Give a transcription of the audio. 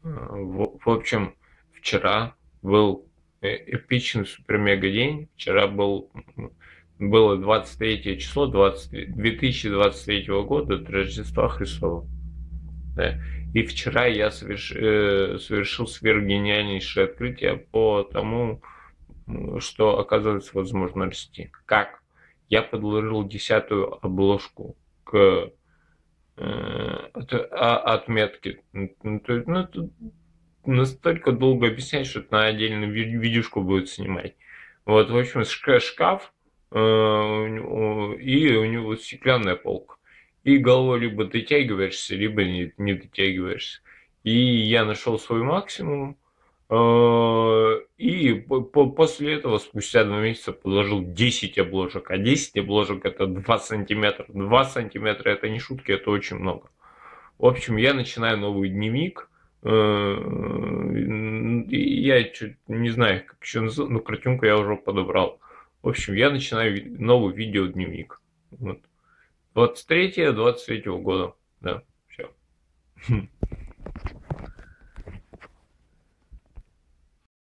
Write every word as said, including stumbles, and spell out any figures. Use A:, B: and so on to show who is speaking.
A: В, в общем, вчера был э- эпичный супер-мега день. Вчера был, было двадцать третье число двадцать, две тысячи двадцать третьего года от Рождества Христова. Да. И вчера я соверш, э, совершил сверхгениальнейшее открытие по тому, что, оказывается, возможно расти. Как? Я подложил десятую обложку к э, от, а- отметке. Ну, то есть, ну, это настолько долго объяснять, что это на отдельную ви- видюшку будет снимать. Вот, в общем, шка- шкаф, э, у него- и у него стеклянная полка. И головой либо дотягиваешься, либо не, не дотягиваешься. И я нашел свой максимум. э, И по- по- после этого, спустя два месяца, подложил десять обложек. А десять обложек это два сантиметра. Два сантиметра это не шутки, это очень много. В общем, я начинаю новый дневник. Э, Я чуть не знаю, как еще называется, но картинку я уже подобрал. В общем, я начинаю ви- новый видеодневник. Вот. двадцать третьего двадцать третьего года. Да, все.